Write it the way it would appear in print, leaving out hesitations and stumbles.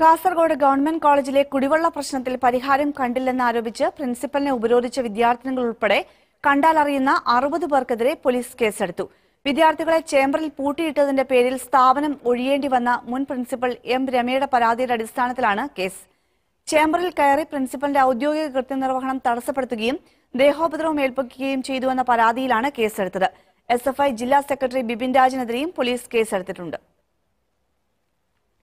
Kasaragod government കോളേജിലെ കുടിവെള്ള പ്രശ്നത്തിൽ പരിഹാരം കണ്ടില്ലെന്നാരോപിച്ച് പ്രിൻസിപ്പലിനെ ഉപരോധിച്ച വിദ്യാർത്ഥിനികൾ ഉൾപ്പെടെ കണ്ടാലറിയുന്ന 60 പേർക്കെതിരെ പോലീസ് കേസെടുത്തു. വിദ്യാർത്ഥികളെ ചേംബറിൽ പൂട്ടിയിട്ടതിന്റെ പേരിൽ സ്ഥാപനം ഒഴിയേണ്ടി വന്ന മുൻ പ്രിൻസിപ്പൽ എം രമയുടെ പരാതിയുടെ അടിസ്ഥാനത്തിലാണ് കേസ്. ചേംബറിൽ കയറി പ്രിൻസിപ്പലിന്റെ ഔദ്യോഗിക കൃത്യനിർവഹണം തടസ്സപ്പെടുത്തുകയും ദേഹോപദ്രവം ഏൽപ്പിക്കുകയും ചെയ്തുവെന്ന പരാതിയിലാണ് കേസെടുത്തത്. SFI ജില്ലാ സെക്രട്ടറി ബിപിൻ രാജിനെതിരെയും പോലീസ് കേസെടുത്തിട്ടുണ്ട്.